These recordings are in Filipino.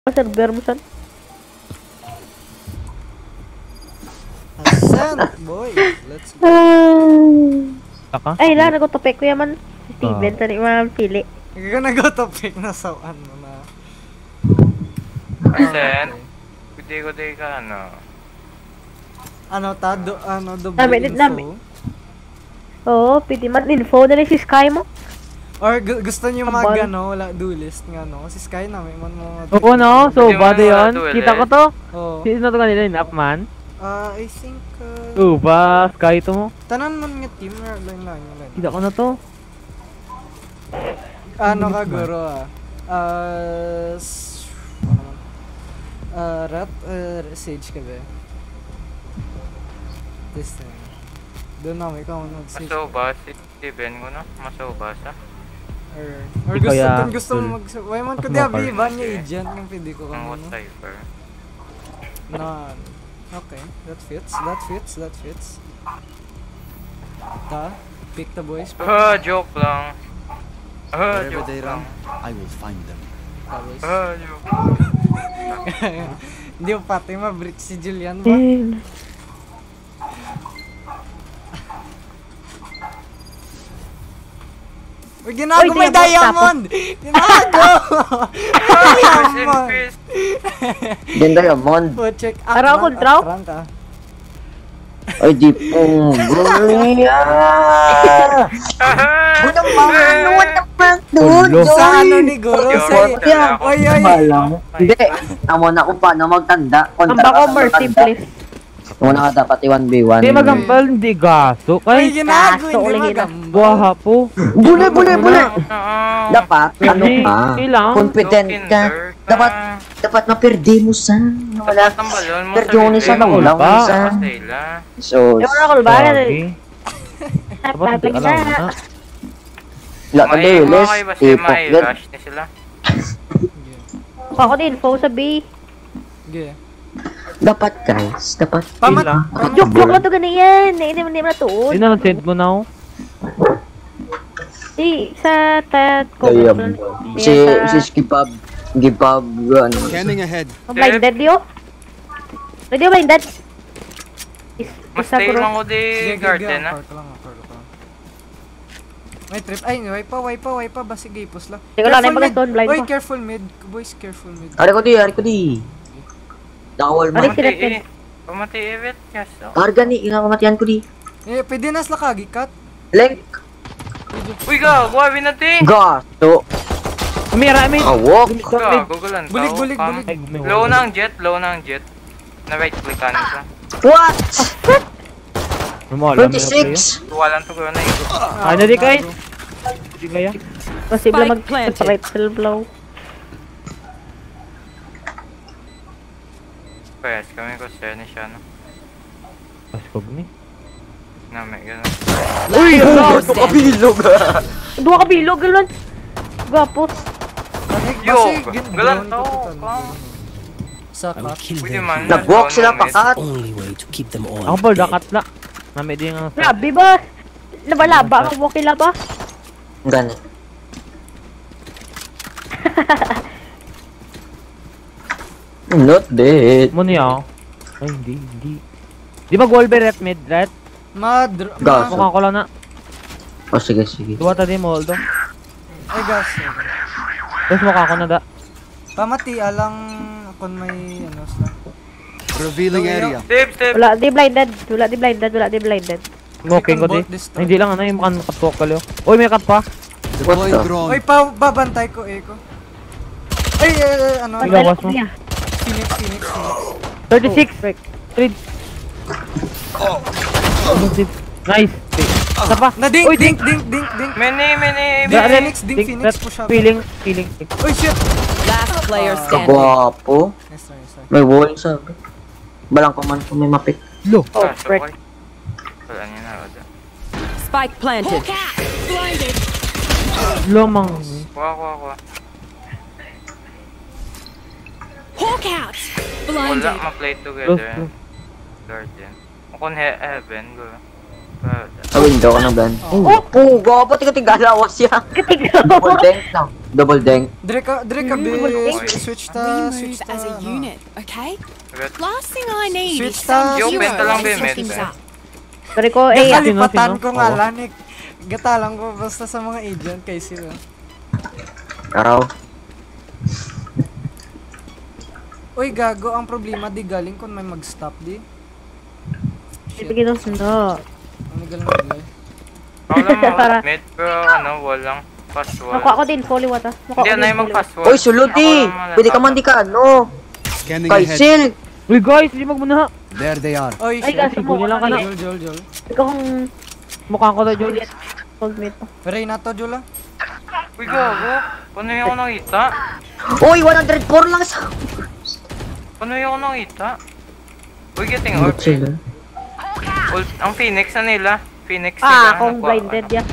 server mo san? Asan, boy? Let's go. Ay, nagotopek ko yaman. Steven, tani mga pili. Hindi ka nag-autopic na sa ano na. Asen, kuday ka ano. Ano, double Namin, info? Oo, pwede man info na rin si Sky mo. Or gusto niyo Kabal. wala duelist nga no? Si Sky na may mga Oo no, so Hindi mo bado na yun. duel, Kita eh. ko to. Oh. Sino to kanila yung Upman? I think Ba, Sky to mo. tanan man nga team na line. Kita ko na to. Ano ka guro rat Sage ka ba? This time. Doon na may mag-Sage. Masoba, si Steven ko na. Masoba sa. Or gusto mo why man ko Mas diya mapal. ba niya agent yung pwede ko Ang kamo. cipher. Na. Okay, that fits. Pick the boys. Joke lang. Wherever Joke they lang. run, I will find them. Boys. Joke. Hindi mo pati ma-breach si Julian ba? Uy, ginago may diamond! Ginago! Diamond! Din diamond. Oh, check. Araw ko, draw? Ay, di po. Gulia! What Ulo. Sa ano ni Goro? Sa Oy. Balang. Hindi. Amo na kung paano magtanda. Ang bako mercy, please. Muna ka dapat i-1v1. Hindi magampal, hindi gaso. Uy, Kay, ginago, Kaso, hindi ulihin na. magamba. buha po. Bule! Dapat, ano Hindi, ka? kailangan. Confident ka. Dapat maperde mo sa. Wala. Perdone sa Wala ulang ba? sa. So, Yung oracle ba? Lagi. Dapat hindi alam na. wala ka duelist. Tipok yun. rush na sila. Ako din, info sa B. Okay. Dapat guys, dapat. Kailangan. Joke lang to ganyan. Hindi mo na tuon. Hindi na send mo na ako. Sa Ayun. Si Skipab. Ano. Scanning ahead. Blinded yo. Pwede blinded. Mas Isa tayo ko lang ko di garden ha. Park lang. May trip. Ay, way pa. Basi gipos lang. Hindi ko lang na pag-stone blind Oy, mo. careful mid. Boys, careful mid. Ari ko di. Nakawal mo. Ari, sinapin. Pamati evet. Yes. Karga ni, inakamatian ko di. Pwede nas lakagikat. Leng. Uy ga, buhabi natin. Gato. Umira, I mean. Awok. Gugulan ka. Bulig. Ay, gumiwa. Low na ang jet. Na right click ka nito. What? Rumala, may 26. Walang to ko na ikot. Ano di kay? Hindi kaya? Posible mag-right self blow. Yes, kami ko ni siya no. Paskog ni. Na may ganun. Uy! Kabilog. Dua ka bilog, galon. Gwapo. Yo, galan to. Saka. Pwede man. Nag-walk sila pakat. Only way to keep them all. Ako pa, dakat na. Nami di nga. Grabe ba? Labalaba ako mo kilaba. Ganun. Not dead. Mo niya. Ay, hindi. Di ba Wolver at mid, right? Gas. Mukha ko lang na. Oh, sige. Duwa ta di mo, Aldo. Ay, gas. Tapos mukha ko na da. Pamati, alang kung may ano sa. Revealing area. Step. Wala di blinded. Smoking ko di. Ay, hindi lang ano yung mukhang nakatuwak ka liyo. Uy, may cut pa. Deploying the? drone. Oy, babantay ko, Eko. Ay, ano? Ay, gawas mo. Phoenix. 36. 3. Nice. Isa pa. Na dink. Uy, dink. Many. Dink Phoenix po siya. Feeling. Oy, shit. Last player standing. Kagwapo. Nice try. May wall sabi. Balang pa man kung may mapit. Lo. Oh, frick. Wala niya na. Spike planted. Lomang. Kuha. Hawk out! Wala, Blinded. ma-play Close. together. Guardian. Kung heaven, go. Sa window ka ng Ben. Oh! Oh, gawa pa tiga-tigalawas siya. Katiglaw! Double denk lang. Double denk. Dire ka be. Switch ta. We move as a ano. unit, okay? Agad. Last thing I need Switch is some ta. Yo, duo benta lang, to Ben, set things benta. up. Sorry ko, eh, Nakalipatan sino? ko nga Oo. lang. Gatalang ko basta sa mga agent kay sila. Araw. Uy, gago. Ang problema di galing kung may mag-stop di. Shit. ibigay daw sundo. Ano galing maglay? Ako lang Para- mag-mid, pero ano, wall lang. Fast wall. Makuha ko din, fully water. Hindi na yung mag-fast wall. Uy, sulod eh. Pwede ka man di ka ano. Scanning ahead. Kaisil. Uy guys, hindi magmuna. There they are. Oy, Ay, shit. gaso mo. Siguro lang ka na. Jol. Ikaw kung Mukha ko na, Juliet. soulmate mo. Reyna to, Jula. Uy, gago. Paano yung ako nakita? Uy, 104 lang sa... Paano yung ako nakita? Uy, getting orb. Ang Phoenix na nila. Phoenix nila. Ah, akong nakuha. blinded ya.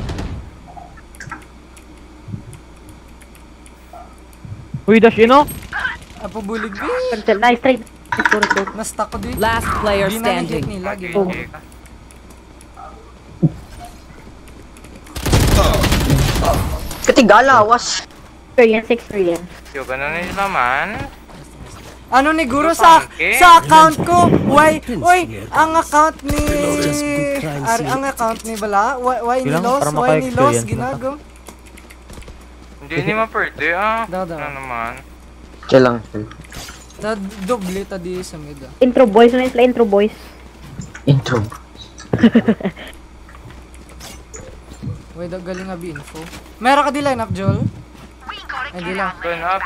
Uy, dash in, oh. Apo bulig be. Cancel. Nice trade. Puro. Na-stuck ko di. Last player Di na standing. hit nila. Okay, Gino. okay. Katigalawas. Experience. Yo, ganun nila man. Ano ni Guro sa account ko? Why? Uy, ang account ni ang account ni Bala. Why ni Ilang? Los? Para Why ni Los maka-experience ginago? Hindi ni ma-pwede ah. Daw. Ano naman? Chill lang. Ta doble ta di sa mid. Intro boys. Ano yung sila intro boys? Intro. Wait, galing nga info. Meron ka di line up, Joel? Ay, di lang. Line up.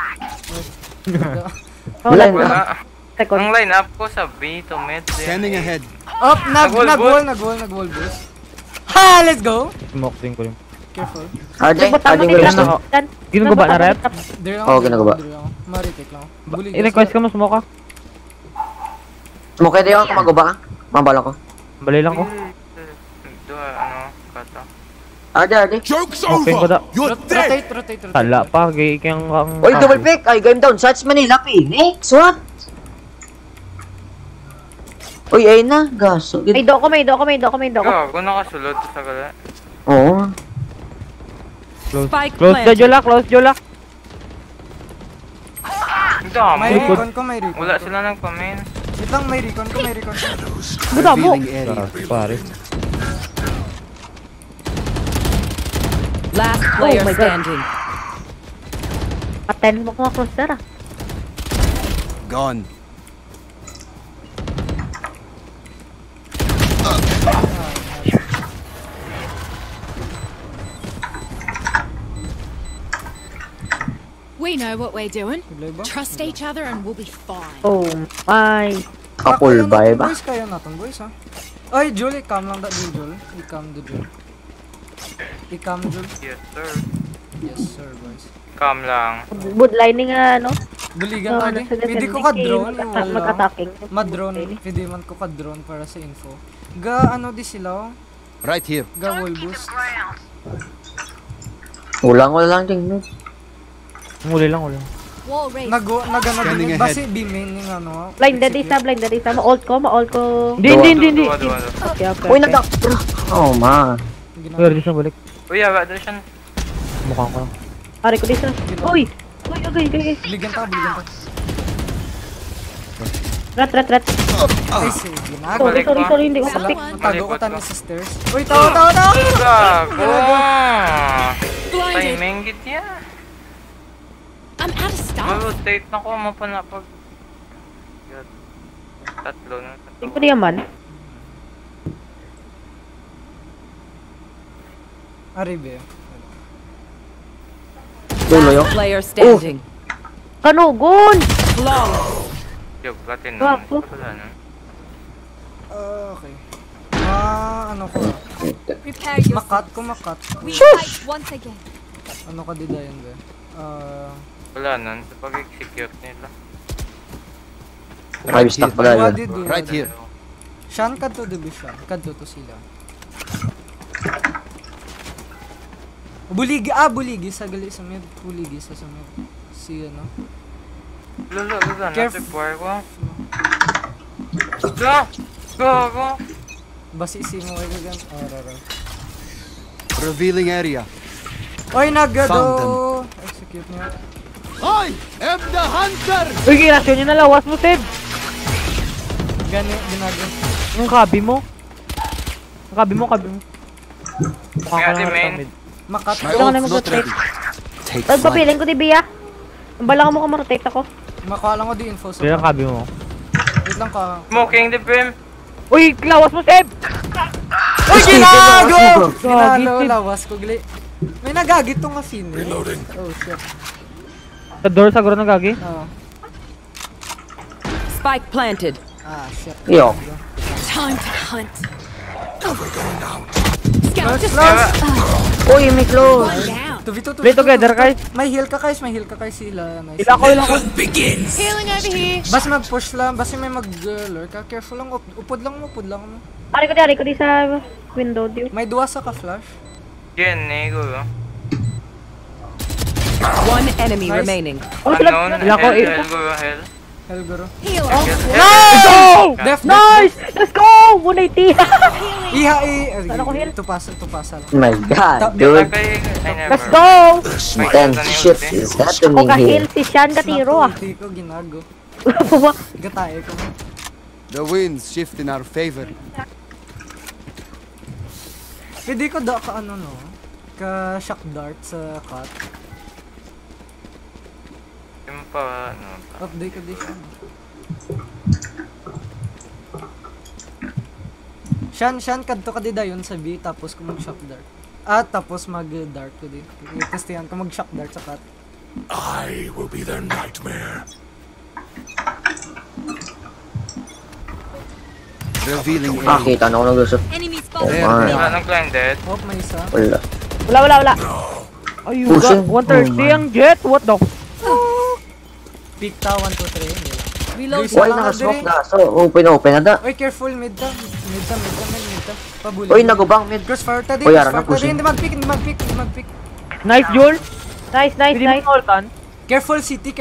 Oh, Wala wala. Wala. Second. Ang line up ko sa B to mid. Scanning ahead. Up, Nag-wall nag-wall boost. Ha, let's go. Smoke din ko rin. Careful. Arde, Butang Arde, mo wala dito. na. Ginagawa na rep? Dire lang. Oo, ginagawa. Dire lang. Maritik lang. Bulig. I-request ka mo, smoke ka. Smoke din ako kung magaba ka. Mabala ko. Balay lang ko. Ano, kata. Arde. Joke's Okay ko da. Rotate. Tala pa, gay kang... Uy, double pick. Ay, game down. Shots Manila, Phoenix. What? Uy, ayun na. Gaso. May do ko. Gago, nakasulod sa gala. Oo. Spike Close the planted. Jolak, close Jolak. Ang dami. May recon ko, may recon. Wala sila nagpa-main. Wait lang, may recon ko. Buta mo. Revealing area. Pare. Last player my God. standing. Paten mo ko nga cross ah. Gone. We know what we're doing. Tuloy ba? Trust each other and we'll be fine. Oh my. Couple vibe, ah. Boys kayo natin, boys, ha? Ay, Jul, i-cam lang da, Jul. I-cam do, Jul. I-cam, Jul. Yes, sir. Yes, sir, boys. Calm lang. Wood lining nga, ano? Buligan Oh, ka di. Pwede ko ka-drone, yung wala. Mag-attacking. Ma-drone, pwede man ko ka-drone para sa info. Ga, ano di sila, oh? Right here. Ga wall boost. Ulang ko lang tingnan. Huli lang. Wall race. Nagano Scanning din. ahead. Basi B-main yung ano. Blinded isa. Ma-ult ko. Hindi. Duwa. Okay. Uy, nagda... Oh, ma. Pwede siya balik. Uy, yawa, doon siya. Mukha ko lang. Pare ko dito. Uy! Okay. Biligan ta. Rat. Ay, sige. Ginagawa. Sorry. Hindi ko Sala, kapik. matago ko tayo sa stairs. Uy, tao! Gago! Blinded. Timing git ya. I'm out of stuff. Ma-rotate na ko, mapanapag. Tatlo na. Hindi ko naman. Aribe. Tulo yung... Player standing. Kanugon! Yo, platin Wow. na. Wala na. Okay. Ano ko? Prepare yourself. Makat. We fight once again. Ano ka didayan ba? Wala nun. Sa pag-execute nila. Five stack pala yun. Right here. Shan kadto dibi siya. Kadto to sila. Buligi sa gali sa mid. Buligi sa mid. Si ano? Lala, Careful. natipwire ko. Gago! Basi si mo ay gagan. Rara. Revealing area. Oy, Found nagado. Execute niya. I am the hunter! Uy, ginasyon nyo na lawas mo, Ted. Ginago. Yung kabi mo. Yung kabi mo. Kaya di main. Makat. My Ito ka na ult not mag-rotate. ready. Take Tapos flight. papiling ko di Bia. Ang bala mo rotate ako. Makuha lang ko di info sa. Kaya yung kabi mo. Wait lang ka. Smoking the brim. Uy, lawas mo, Ted. Uy, ginago! Gagi, Ginalo, Steve. lawas ko gali. May nagagit tong kasi. Reloading. Oh shit. Sa door, siguro na gagi. Oh. Spike planted. Ah, shit. Yo. Time to hunt. Close, Scout close. Uy, may close. down. 2v2, Play together, guys. May heal ka guys sila. Nice. Ilan ko. Healing over here. Basta mag-push lang, basta may mag-lure ka. Careful lang, upod lang mo. Ari ko di sa window di. May duwa sa ka-flash. Jen, nego. One enemy Nice. remaining. Oh, sila. Unknown, Ilan ko, hell, guru, hell. Helgoro. Heal. Go! Def, Nice! Let's go! 180! Iha, Sana ko heal. tupasa lang. Oh my god, dude. Let's go! Then shit is O happening kahil here. si Sean katiro ah. Ulti ko, ginago. Buwa. Gatae ko. The winds shift in our favor. Pwede ko ka ano no? Ka shock dart sa cut. Yung pa, ano. Update ko di siya. Shan, kadto ka di dayon sa B, tapos kung mag-shock dart. At tapos mag-dart ko di. Testihan ko mag-shock dart sa cut. I will be their nightmare. Revealing Ah, area. kita na ako naglusot. Enemy spotted. There Alright. they Wala are. nang blinded. Oh, may isa. Wala. Ay, Pushing. 130 ang jet. What the? Peek ta, 1, 2, 3. Hindi lang. Reload. Guys, Why lang nakasmoke diri. na? So, open na da. Oy, careful, mid ta. Mid ta. Pabuli. Uy, nagubang mid. Crossfire ta di. Uy, ara na Crossfire ta di. pushing. Hindi mag-pick. Nice, Joel. Nice. Hindi mo ultan. Careful city.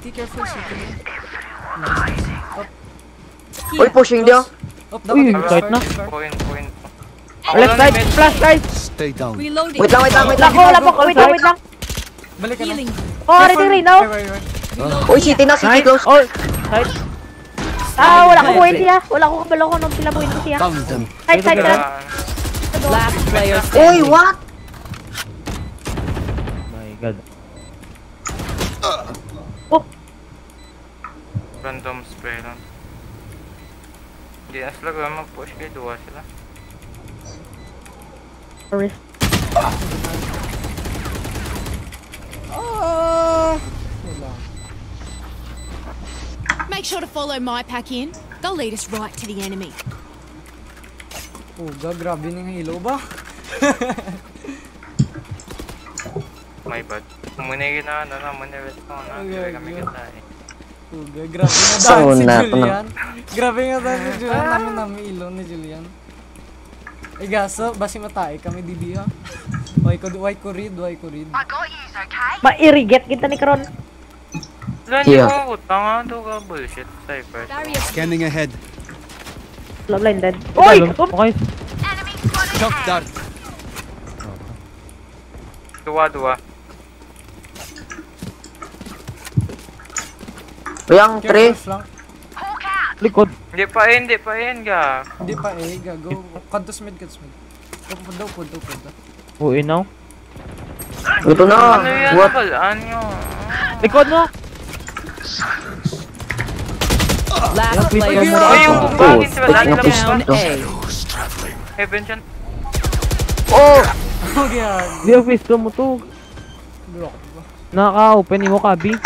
Uy, pushing dia. Up, Uy, dapat tight na. Point. Left side, flash guys. Stay down. Reloading. Wait lang. Wala po. Wait lang. Balik ka na. Healing. Oh, ari rin now. Uy, city na, city Nice. close. Oh, side. Wala ko buhay siya. Wala ko kabalo ko nung pila buhay ko siya. Found them. Side lang. Last player Uy, standing. what? My god. Random spray lang. Hindi na sila gawin mag-push kayo. Duwa sila. Sorry. Make sure to follow my pack in. They'll lead us right to the enemy. Grabe ng hilo ba? My bad. Munigin na, muna red ko na. Hindi kami kita eh. Grabe nga So, dahil si na- Julian. Grabe nga dahil si Julian. Namin ilong ni Julian. Ay gaso, basi matay kami dibi ha. Why ko read. Ma-irrigate kita ni Karon. Wala, hindi Yeah. ko utang nga. Ito ka bullshit. Cypher. Barrier. Scanning ahead. Wala blinded. Uy! Okay. Shock dart. Duwa. Uy, ang Careful 3. flank. Likod. Hindi pa yun, ga. Hindi pa gago. Kantos mid. Upod daw. Uy, now. Ito na. Ano yan? What? Balaan nyo. Likod mo. Last player Uy, yung standing. bumbagin sila. Lahat Push sila Down bomba. A. Heaven dyan. Oh! Oh, yan. Di ang face mo to. Naka-open mo kabi.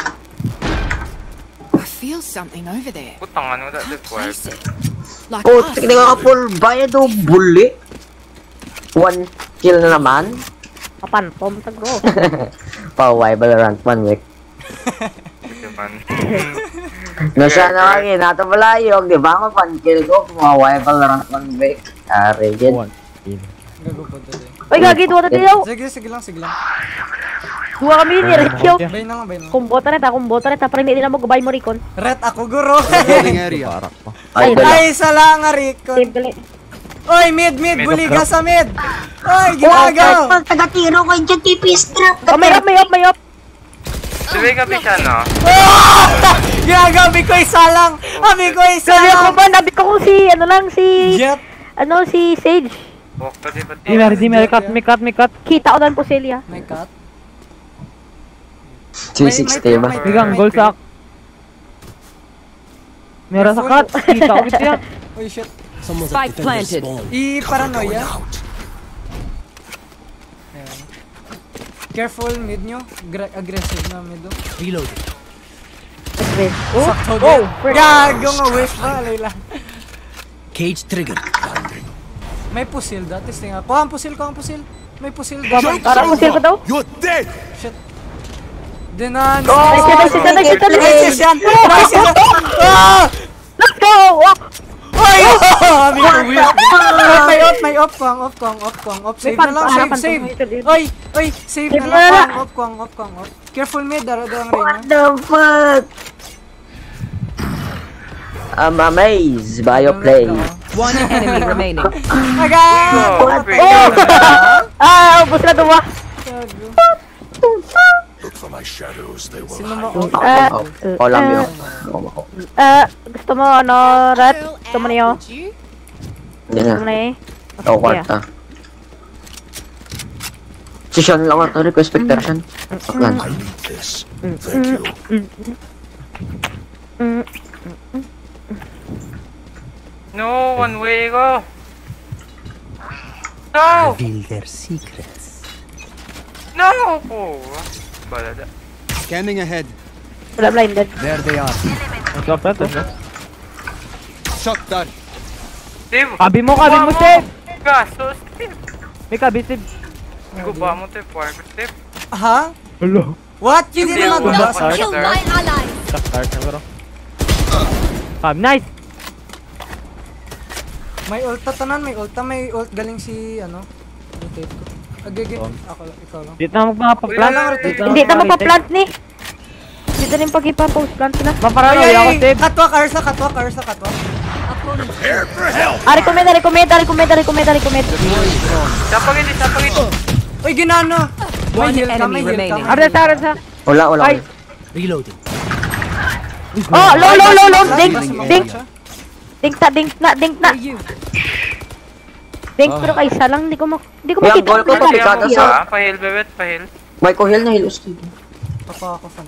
I feel something over there. Putang ano, that required. Place it. Like Oh, us. tignan ka full bayad o bully. 1 kill na naman. Papantom sa bro. Paway, Valorant 1 week. Diman. No siya na kagi, nato malayog, di ba? Ako 1 kill ko, pumaway, Valorant 1 week. Ari, yun. Gago po dali. Uy, gagi, duwa na tayo. Sige lang. Duwa kami ni Rekyo. Bay na lang. Kumbota na ta. Para hindi na mo gabay mo Rikon. Red ako, guro. Revealing area. Ay, Ay, dala. Ay, isa lang nga, Rico. Save gali. Oy, mid, buliga sa mid. Oy, ginagaw. Taga-tiro ko yung TP strap. Oh, may up. Sabi ka siya, no? Ginagaw, ko isa lang. Abi ko isa Sabi ako lang. ba, nabi ko si, Jet. si Sage. Walk ka di ba? Di mer, cut. Kita ko doon po Celia. May cut. 360 ba? Bigang, goal sack. Meron sa cut. Kita ko kita. Oy, shit. Spike planted. I-paranoia. Ayan. Careful mid nyo. Aggressive na mid. Reload. Sakto din. Gago nga wish ba? Alay lang. Cage trigger. May pusil dati. Tinga. Kuha ang pusil. May pusil. Para pusil ko daw. You're dead. Shit. Dinan. Nice yan. Let's go! Oy! May off kong. Save na lang, save. Oy, save na lang. Off kong. Careful mid, daro ang What ring. the fuck? I'm amazed by your play. One enemy remaining. Ubus na duwa. Look for my shadows, they will Sino hide. mo? Kolam yun. Gusto mo, Rat? Gusto mo niyo? Would you? Hindi na. Gusto mo na eh? Ako kwarta. Si Sean lang ito. Request spectation. Aklan. I need this. Thank you. No, one way go. No! Reveal their secrets. No! Oh, balada. Scanning ahead. Wala blinded. There they are. Stop that. Shot done. Steve! Kabi mo, Steve! Gaso, Steve! May kabi, Steve. Guba mo, Steve. Park, Steve. Ha? Hello. What? Hindi Hindi naman ako ba? Start Kill there. my ally. Start na bro. Nice! May ulta tanan, may ult galing si rotate ko. Agigit. Ikaw lang. Dito na magpapaplant. Hindi na magpa-plant ni. Dito rin pag-ipa-post plant sila. Maparanoy ako, Steve. Catwalk, Arsa. Recommend. Sapag ito. Uy, ginano. One May heal ka. enemy remaining. Arsa. Wala. Ay. Reloading. Oh, low. Dink na. Dink, pero kaysa lang. Hindi ko May makita. angle ko to, pikada sa... Pahil, bebet, pahil. May kuhil na heal, Steve. Papa ako fan.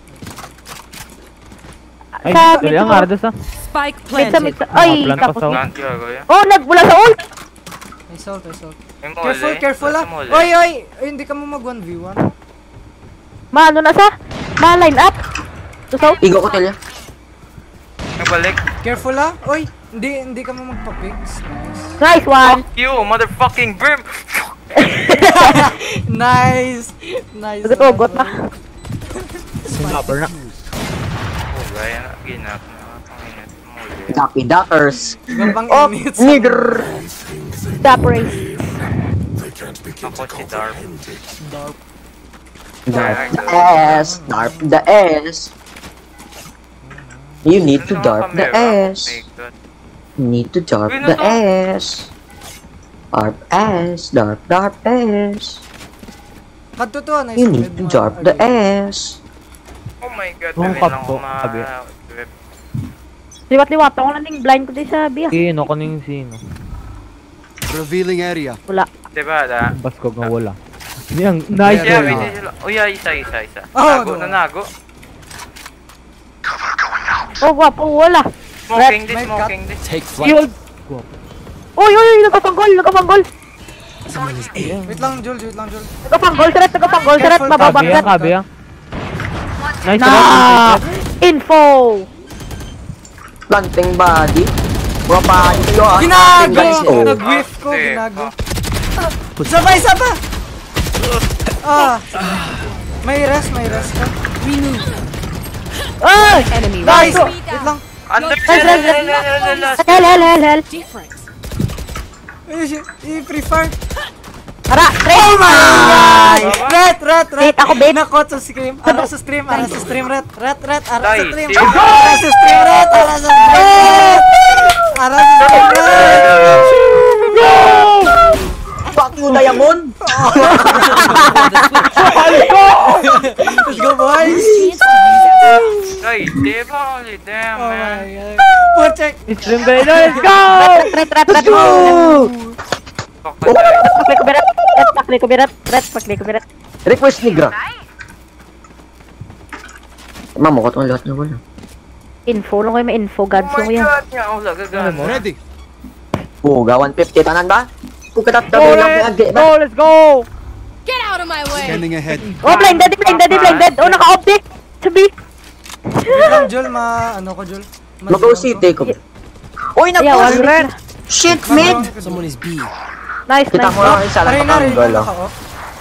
Ay, Sa dali ang Ardas ah. Spike Mid planted. sa. Ay, Plant tapos. pa sa- Plant yung agoy. Oh, wala sa ult. May salt. May mole. Careful ah. Sa mole. Oy, hindi ka mo mag 1v1. Ano na sa? Ma-line up. Tusaw. Igo ko tilya. Nagbalik. Careful ah. Oy, hindi ka mo magpa-picks. Nice one. Fuck you, motherfucking brim! Nice. Nagatugot na. Snapper na. Oh, gaya na. Ginap na. Panginit. Mole. Ducky Duckers. Gabang Oh, init. nigger. Stop race. They can't begin Ako to si Dark. comprehend it. Darp the S. You need to darp the S. You need to darp the S. Darp S. Darp S. Kadto na You need to darp the S. Oh my god, Ang dali lang kapto, ako sabi. Liwat ako lang ng blind ko din sa biya. Sino ko ning sino? Revealing area. Wala. Diba, da? Baskog nga wala. Hindi ang nice Yeah, one. wait, sila. Oh, yeah, isa. Oh, Nago no. na nago. Oh, wapo, wala. Smoking this, May smoking this. Take flight. Shield! Uy, nagkapanggol. Wait lang, Jul. Nagkapanggol, Seret, mababag Kabi Seret. kabi ah. Nice Na! one. Info! Planting body. Mga body kayo ah. Ginago! Guys, oh. Nag-whiff ko, Okay. ginago. Sabay! May rest ka. Ay! Enemy Nice! remaining. Wait lang. Under, Hel. Different. I-prefer. Ara, Oh my God! Ret! Wait, ako, babe. Nakot sa stream. Ara sa stream, Ret. Ara sa stream. Nice. Ara sa stream, Ret. my god. Putek! Stream Vader, let's go! Let's go! Pakli ko berat. Pakli ko berat. Pakli ko berat. Request ni Gra. Mamo ko itong lahat na wala. Info lang kayo, may info. Gods Oh lang my yan. god, nga ako lagagan. Ready. Puga, 150. Tanan ba? Puga Go, let's go, let's go! Get out of my way! Scanning ahead. Oh, blinded. Oh, naka-object. Sabi. Wait lang, Jol, ano ko, Jol? Mag-go city ko. Uy, Yeah, nag-go one Shit, mid! Someone is B. Nice, Kita nice. mo lang isa lang Arena, pang-angle, oh. naka-off.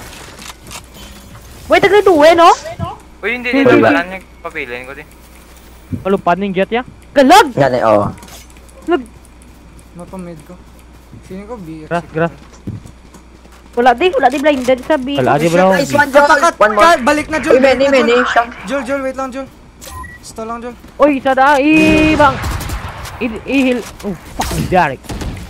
Wait, tagay tuwe, no? Uy, hindi nila balaan yung papiliin ko din. Malupad ng jet ya? Galag! Yan eh, oh. Mapamid ko. Sino ko, B. Grass. Wala di blinded. Sabi. Wala, di bro. Guys, one more. Balik na, Jol. Uy, many, siya. Jol, wait lang, Jol. Stall lang, Jol. Uy, isa da, ibang. I-heal. Oh, fucking Derek.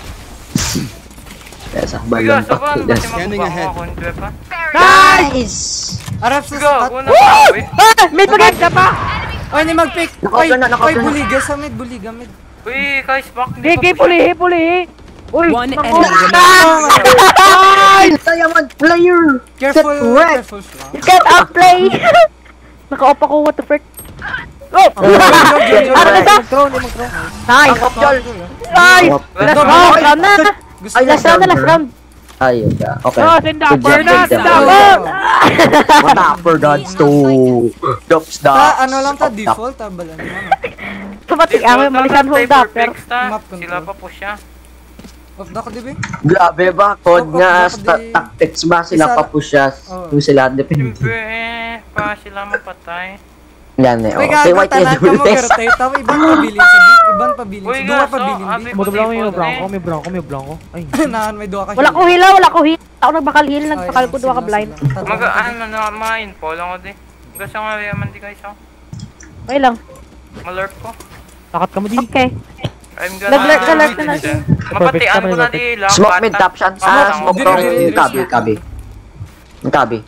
Kesa, Uy, balon gaso ba? pa. Ano ba si Scanning makuha ahead. ko ang trip ha? Nice! Arap sa Go, spot. una pa. Uy, May pagkat ka pa! Oy, ni mag-pick. Naka-off na, naka-off Oy, na. buliga sa mid, buliga mid. uy, guys, back. Gigi, pulihi. Uy, One nako. enemy remaining. Nice! Diamond player! Careful, Correct. careful siya. Get up, play! Naka-off ako, what the frick? Oh! Jol. Ano ka sa? Nice! Ang Jol! Nice! Wap. Last round na! Gusto Ay, ko. Last round! Ayun ka. Okay. Oh, sindapper na, Good job. sindapper! Matapper gods to Dops Ta, ano lang ta, default, balan mo. Sumatik ang malisan hold up, pero... Map control. Sila pa po siya. Off na ko, di ba? Grabe ba? Code Oh, nga, oh, di- tactics ba? Sila Isa- pa po siya. Oh. Yung sila depende. Siyempre, pa sila mapatay. Yan eh. Uy, Oh. gago, White tanan ka mo, Edwards. rotate. Tama, ibang pabilin sa B. Ibang pabilin. Uy, Duwa gaso, pabilin abi B. ko Moto lang yung default may blanco. Ay. Nahan, may duwa ka. Wala ko hila. Ako nagbakal heal. Nagbakal ko duwa ka blind. Magaan man na ma-info lang ko di. Gusto nga yaman di guys ako. Okay lang. Malurp ko. Takat ka mo di. Okay. I'm Nag-lurk na natin. Mapatian ko na di lang. Smoke mid, top shot. Smoke Diri, wrong. diri, Yung kabi. Yung kabi.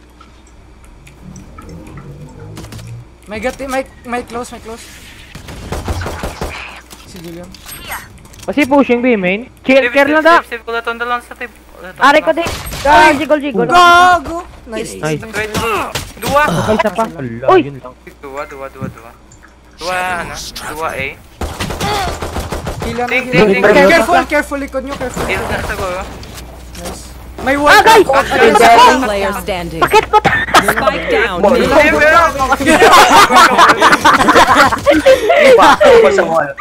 May close. Si Julian. Kasi pushing B, main. Care na da. Save ko laton lang sa tip. Ari ko di. Jigol. Gago! Nice. Nice. Wait, dua. Okay, isa pa. Ala, Uy! yun lang. Dua. Dua ano? Dua A. Kila na Ting, yun. ting, ting. Careful, likod nyo, careful. Heal na siguro. Nice. May wall. Agay! Last player standing. Bakit ko ta? Spike down. Mid. Ipasok ko sa wall.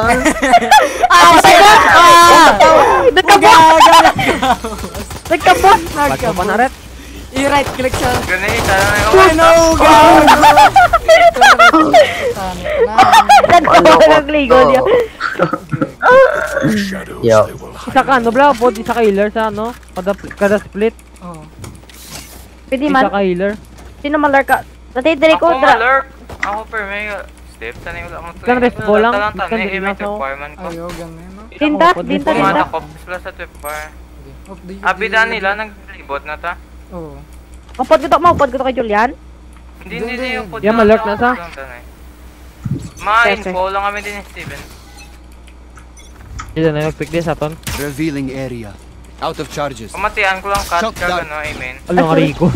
Nagkabot! Ba't mo pa na ret? I-right click siya. Grenade, tala na Oh no, gago! Nagkabot ng ligo niya. Yo. Isa ka ano, bro? Pod, isa ka healer sa ano? Kada split. Oh. Pwede Isa man. ka healer. Sino malar ka? Dati dire ko Ako dra. malurk. Ako per mega. Step, tanay wala mo to. Kan rest ko lang. Talang Kan tanay, din may lang sa- requirement ko. Ayaw, ganun, no? Tinta. Pumana ko, plus sa trip bar. Of the- Abida nila, nag-reboot na ta. Oo. Upod ko to kay Julian. Hindi yung food Yan, malurk na sa. Ma-info lang kami din ni Steven. Dito na mag-pick din sa ton. Revealing area. Out of charges. Pamatian ko lang cut Shock ka dart. ano, amen. Alang Rico.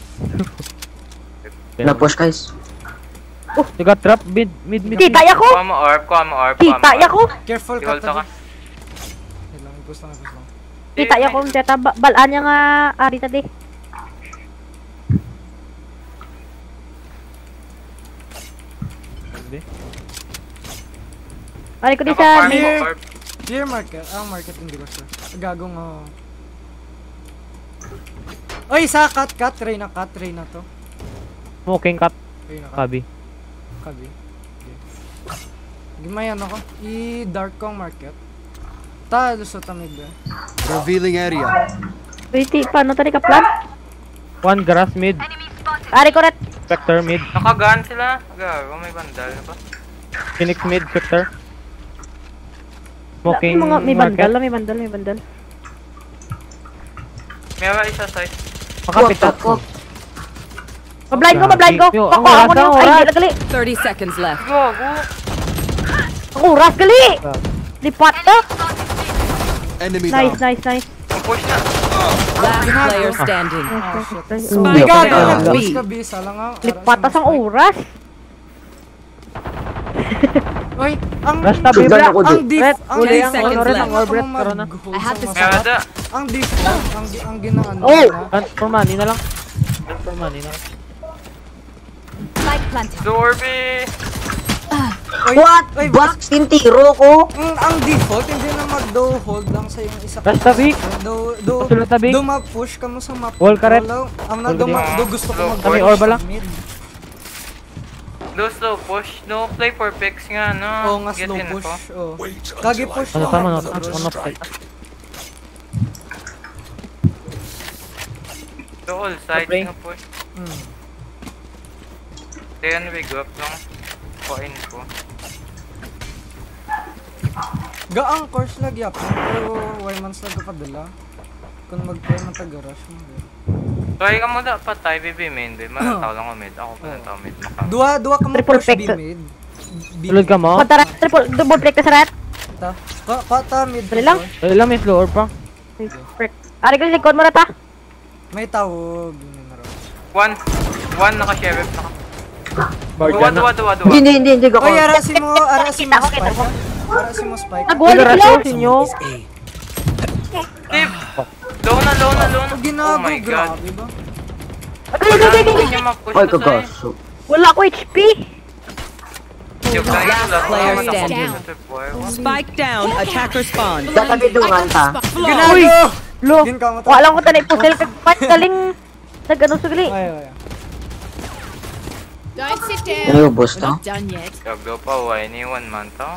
Na-push guys. Tiga trap, mid. Kita ya ko. Kuha mo orb. Kita ya ko. Careful Iwal ka ka. tabi. Wait lang, gusto lang. Kita ya ko teta balaan niya nga ari tadi. Ari ko di sa Naka-farm Clear. ko orb. Clear market. Market hindi ko sure. Gagong Oy, sa cut. Try na to. Smoking cut. Try na cut. Kabi. Kabi. Gimayan ako. I-dark ko ang market. Talo sa tamid ba? Revealing area. Wait, paano tadi ka plan? One grass mid. Ari ko ret. Spectre mid. Nakagan sila. Gago, may bandal na ba? Phoenix mid, Spectre. Smoking May market. bandal. May wala isa side. Makapit at. Mablind ko. Yo, ang Ako oras, niyo. ang Ay, oras. di lagali. 30 seconds left. Gago. Oras gali! Lipat to! Enemy Nice, down. nice. Push na. Last player standing. Hindi Spike ako down kaya. B. Bus ka, B. Sala nga. Lipat tas ang oras. Uy, ang... Basta Tugan bibra. ako Ang diff... Red, Ang uli diff... ang ano rin ang Orbret karon na. I have this. Kaya da. Ang default, ang ginaano Oh! na. For money na lang. For money na lang. Spike planted. Dorby. What? Uy, Back tiro ko? ang default, hindi na mag-do hold lang sa yung isa. Basta big. Sulot na big. Do ma-push ka mo sa map. Wall ka rin. Ang na, do gusto ko mag-push. Kami orba lang. Mid. Do slow push. No play for picks nga, no? Oo nga, Get slow in push. ko. Oh. Wait Kagi until I push. Ano mo. tama na? Gusto Ano ko. Do all sides Okay. nga push. Then we go up lang. Coin ko. Gaang course lag yap. Pero why man lag padala. Kung mag-play man taga-rush mo. Try ka mo dapat tayo BB main. Manataw lang ako mid. Ako pa nataw mid. Dua ka mo Triple push B pick. mid. Sulod ka mo? Patara, double click ka sa rat. Pata mid. Dali lang. Dali lang may floor pa. Frick. Ari ka likod mo rata. May tawag. One naka-sheriff. Guardian na. Duwa. Hindi ko. Oy, arasin mo Kita ko, spike. Arasin mo spike. Nag-wall Sila sila. raso sinyo. Tip! Low na. Pag ginago, Oh my god. grabe ba? Hindi niya ma-push Ay, to sa'yo. kagaso. Wala ko HP. Joke lang yun. Last player Wala akong standing. mapapag- Spike down. Attacker spawn. Tatagidungan ta. Ginago! Lo. Gin ka mo Wala ko tanay pusel ka pat kaling nagano sugali. Ay. Don't sit down. Ano yung boss We're to? not done yet. Gagaw pa, why ni 1 month to?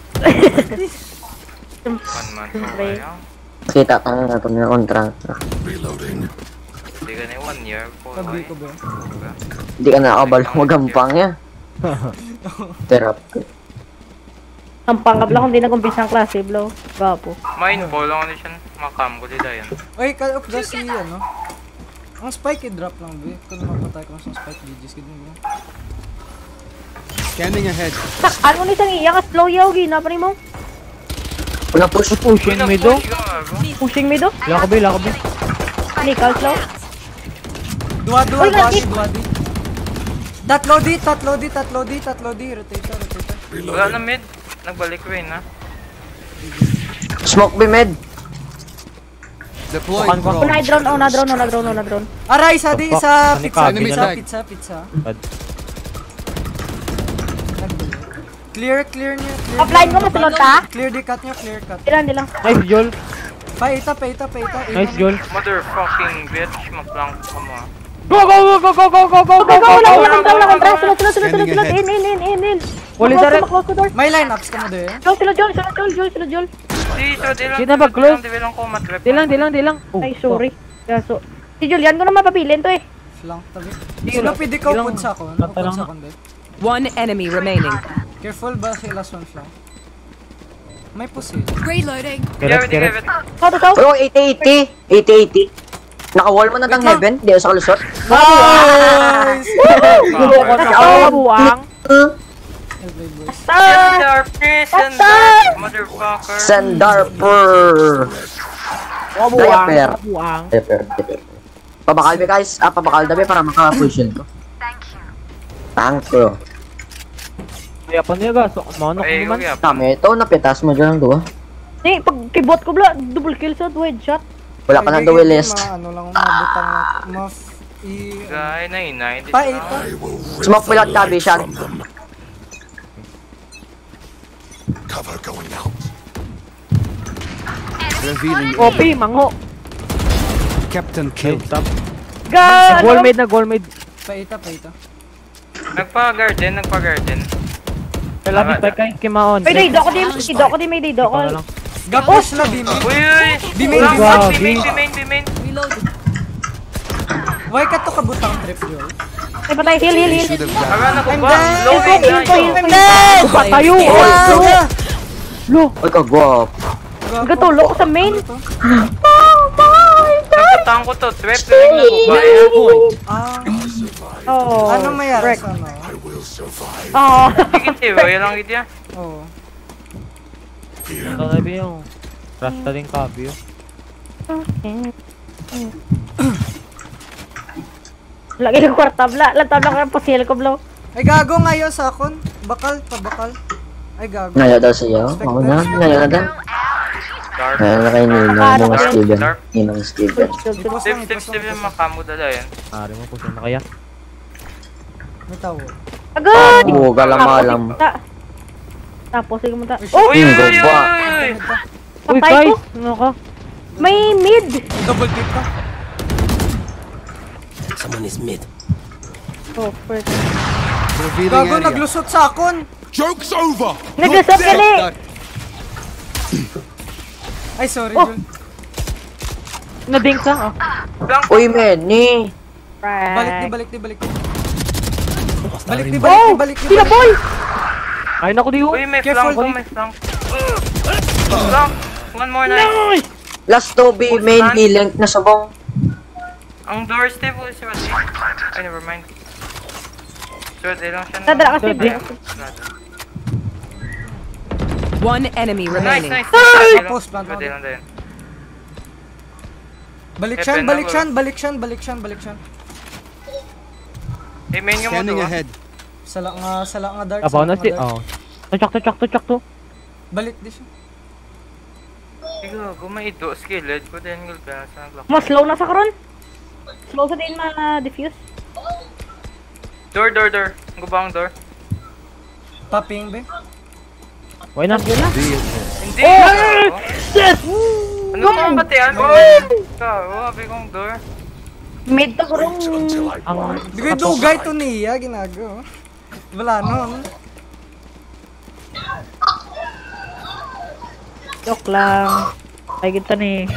1 month to, Right. kaya? Kita ka na ito na kontrata. reloading. Hindi ka na 1 year po, Sabi why? ko ba? Hindi ka nakabalo magampang ya. Terap. Ang pangab lang kung di nag-umpisa ang klase, bro. Gapo. Mindful lang ano siya, makam ko dito yan. Oy, kalok da si ano. Ang spike i-drop lang ba? Kung mapatay ko sa spike digits gid mo. Scanning ahead. Ano ni sang iya ka slow yaw gina pa mo? Wala push. Pushing me do. Pushing me do. Lakabi. Nickel slow. Dua Oy, lagi. di. Tatlo di. Rotator. Wala na mid, nagbalik Rain na. Smoke be mid. Deploying Una drone. drone. Aray, isa pizza. Enemy tag. Pizza. Clear niya. Offline ko masulod ta. Clear di cut niya, clear cut. Di lang. Nice Joel. Paita. Nice Joel. Motherfucking bitch, maplank ko mo. Go. Scanning ahead. In. Wali sa red. Close the door. May lineups ka mo doon. Close sila Joel. Di na ba close? Di lang ko matrap. Di lang. Oh, Ay, sorry. Yaso. Si Julian ko na mapapilin to eh. Flank tabi. Sino pwede ka upod sa ako? Planta Upod lang. sa ako, hindi. One enemy remaining. Careful ba si last one flank? May pusil. Reloading. Keret. Ikaw. Oh, 80. Naka-wall mo na tang heaven. Di ako sa kalusot. Nice! Buang. Sandar, motherfucker. Sandarper. Diaper. Buang. Diaper. Pabakal be guys. Pabakal dabi para maka-position ko. Thank you. Kaya pa niya gas. Manok Ay, naman. kaya. Kami ito, napitas mo dyan ang duwa. Ni pag kibot ko bla, double kill sa headshot. Wala ka ng duwa list. Ano lang, mabutang Guy, na Paita. I will rip Smoke the without light vision. from them. Cover going out. Revealing OP, mangho. Captain killed. Stop. God. Goal made. Paita. Nagpa-garden. Kailangan pa kay Kimaon. May daydo ko di may daydo ko. Gapos na bimi. Uy! Bimain! Why ka to kabutang trip, Joel? Ay patay heal. Should have died. Akala ko And ba? then- Low Heal na Patayo. Lo. Ay, kagwap. Gatulo ko sa main. Nagpatang ko to. Trap na rin ako ba? Oh. Ano mayroon Frick. sa ano? I will survive. Oh. Sige, Tiyo. Yan lang idea. Oo. here. Ito na yung rasta din kabyo. Lagi ng kwartabla. Lantabla ko yung pasil ko, bro. Ay gago ngayon sa akon. Bakal, pabakal. Ay gago. Ngayon daw sa'yo? Oo na, ngayon na daw. Dark. Ngayon na kayo Ninong, mga Steven. Ninong Steven. Steve yung makamo dala yan. Ari mo po siya na kaya. May tawo. Agad! Oo, galam-galam. Tapos, sige mo ta. Oh! Uy, uy, Go uy, ba? uy! Uy Patay guys! ko. Ano ka? May mid! Double tip ka. Oh, first. Revealing Gago, area. naglusot sa akon. Joke's over. Naglasap ka ni! Ay, sorry, Oh. Jul. Nading ka? Uy, Manny! Balik di. Balik di. Oh! Pinabol! Ay naku di Uy, may Careful, flank ko, may flank. Flank! One more nice. Last Toby, main healing na sabong. Ang door step ko si Wadi. Ay, never mind. So, di lang siya na. Nadala kasi, bro. One enemy Nice, remaining. nice. Post plant. Pwede lang din. Balik siyan. Eh, main yung mo Scanning to. ahead. Sala nga dark. Abaw sala na si... nga dark. Oh. Tuchak to. Balik di siya. Ikaw, gumaido. Skilled ko din yung ka. Saan naglock? Mas slow na sa karon. Slow sa din ma-diffuse. Door. Ang gubang door. Popping, be. Why na? Hindi. Yes! Ano kang batian? Sabi kong door. Mid to kurong. Until I Ang... Di ko dugay to niya, ginago. Wala nun. Joke lang. Ay, kita ni.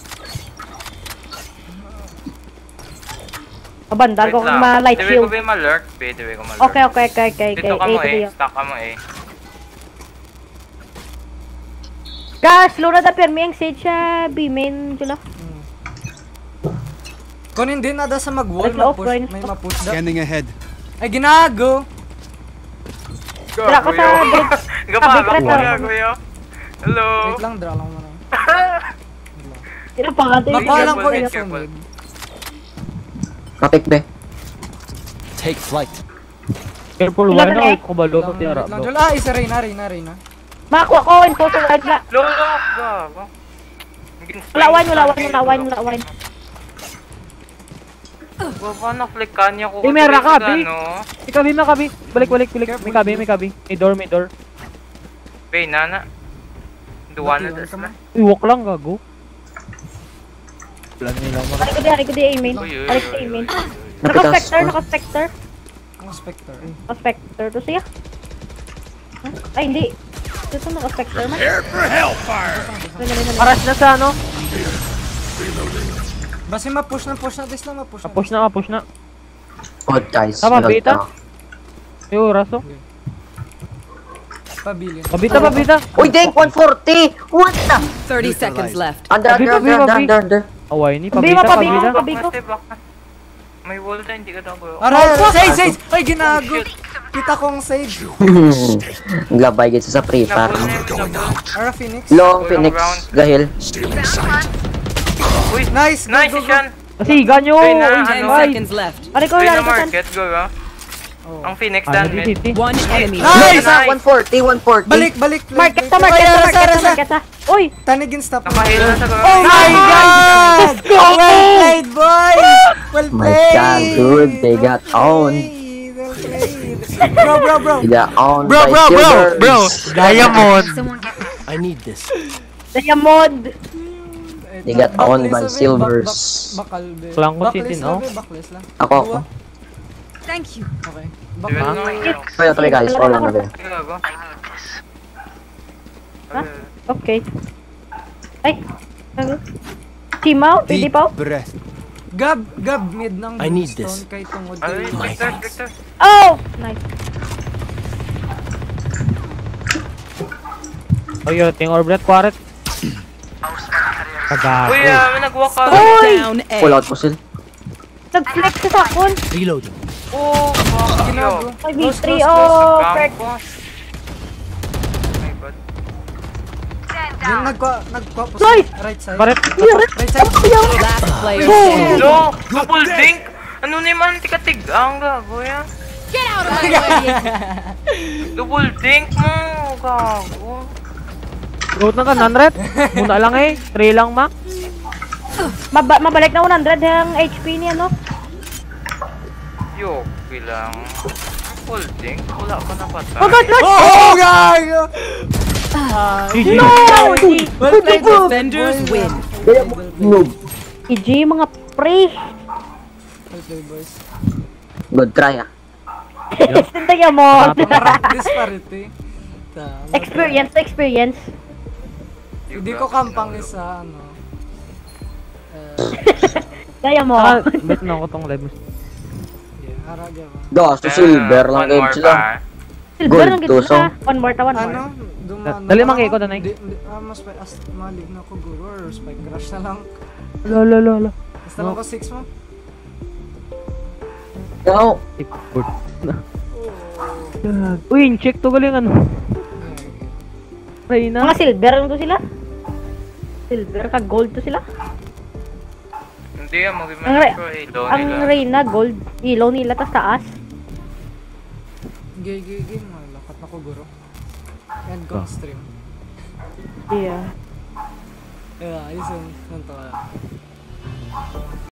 Kabandal ko kung ma-light Diwi ko shield. ba ma-lurk? Diwi ko ma-lurk. Okay. Dito ka mo eh. Stuck ka mo eh. Guys, slow na da permi ang sage siya. B-main dula. Kung hindi na da sa mag-wall, Like, ma-push, offline may stop. ma-push da. Scanning ahead. Ay, ginago! Dala ko sa break. Gaba, break na. kuya. Hello. Wait lang, dra lang muna. Pinapangatay. Makalang ko Careful, yung careful. sunod. Kapik, be. Take flight. Careful, Ilan why na na? eh? Kubalo ko Wait tiyara. lang, Jul. Ah, isa Reyna. Makakuha ko, info sa right na. Low. Gago. Lawan. Baba na flick ka niya ko. Eh, meron ka, B. No? May kabi. Balik. May kabi. May door. Bay, nana. Duwa na das na. Iwok lang, gago. Plan nila mo. Hari ko di A-main. Uy. Hari ko di A-main. Napitas. Naka-specter. Ang Spectre. Naka-specter to siya. Ay, hindi. Ito naka-specter man. Prepare for hellfire. Paras na sa ano? Basta ma-push na, dis na, ma-push na. Push na. Good guys. Tama, Malog beta? na. May oras oh. Pabilin. Pabita. Uy, Denk, 140! What the? 30 seconds left. Under. Away ni, Pabi pabita. ko. May wall na, hindi ka daw ko. Aray, sage! Ay, ginago! Kita kong sage. Glabay gito sa free fire. Ara, Phoenix. Long Phoenix. Gahil. Stealing sight. Uy, Nice! nice Go. siyan. Kasi ganyo. Uy, na, Ten ano? seconds left. Hari ko, Uy, na lari ko san. market, go ba? Ang Phoenix Ano dan, di man. city? One enemy. Nice! Nice! 140. Balik. Market Rasa. ta. Uy! Tanigin stop. Nakahil na sa Oh my god! Well played, boys! Well My played! god, dude, they got owned. Well played. Bro. They got owned Bro. by Silvers. Diamond! I need this. Diamond! They got owned by Silvers. Bakal, be. Klang ko Backless sitin, lang, oh. be. Backless lang. Ako. Thank you. Okay. Diba Bakal. na? Kaya tuloy guys, all on na be. Gago. Okay. Ay! Team out? Pwede Deep pa? breath. Gab mid ng I need Brimstone this. kay tungod Ay, kay Victor. Oh! Nice. Oy, ting orbit kwaret. Kagago. Uy, may nag-walk out. Uy! Down A. Full out po sila. Nag-flex sa sakon. Reloading. Oh, fuck Ginago. May B3 oh! Gang Perk. ko. Oh my god. Yung nagkwa po sa Nice! right side. Baret. Right side. Last player standing. No! Double dink! Ano naman, tikatig ang gago yan? Get out of my way! Double dink mo, gago. Growth na ka, 100. Muna lang eh. 3 lang, ma. Mabalik na 100 yung HP niya, no? Yok, bilang. Double dink? Wala pa na patay. Oh god, Lord! Oh, gago! GG. No! Well played, Defenders win. GG, mga pre! Well played, boys. Good try, ah. Tingnan mo! Disparity. Experience. Hindi ko kampang isa, ano. Kaya mo. Bet na ako tong live. Yeah, haragya ba? Gasto silver lang One kayo more sila. pa. Silver Gold, lang gito tusong. na. One more. Ano? Dumano. Dali, mangiko na, Nay. Mas malig na ko, guro. Or spike crush na lang. Lolo. Basta lang ko 6 mo. No. Uy, check to galing ano. Reyna. Mga silver lang to sila. Silver ka gold to sila. Hindi yan, Ang, mag-imagine ko eh, low ang nila. Reyna gold. Ilaw nila tas taas. Gay. Lakat na ko, guro. End kong stream. Yeah. Yeah, ayos yun. Nanto ka.